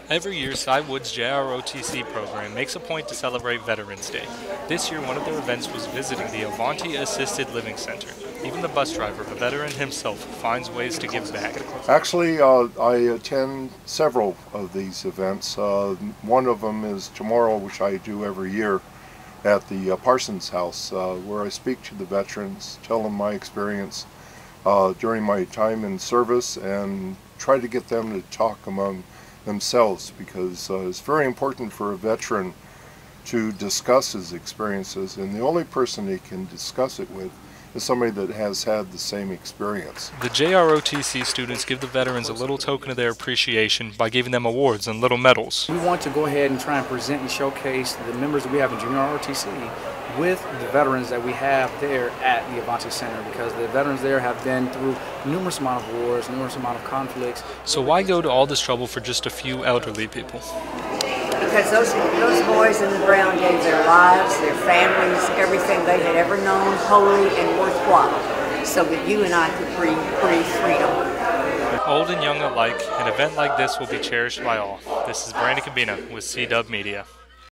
Every year, CyWoods' JROTC program makes a point to celebrate Veterans Day. This year, one of their events was visiting the Avanti Assisted LIving Center. Even the bus driver, a veteran himself, finds ways to give back. Actually, I attend several of these events. One of them is tomorrow, which I do every year at the Parsons House, where I speak to the veterans, tell them my experience during my time in service, and try to get them to talk among themselves, because it's very important for a veteran to discuss his experiences, and the only person he can discuss it with is somebody that has had the same experience. The JROTC students give the veterans a little token of their appreciation by giving them awards and little medals. We want to go ahead and try and present and showcase the members that we have in JROTC with the veterans that we have there at the Avanti Center, because the veterans there have been through numerous amount of wars, numerous amount of conflicts. So why go to all this trouble for just a few elderly people? Because those boys in the ground gave their lives, their families, everything they had ever known, holy and worthwhile, so that you and I could breathe freedom. Old and young alike, an event like this will be cherished by all. This is Brandon Cabina with CW Media.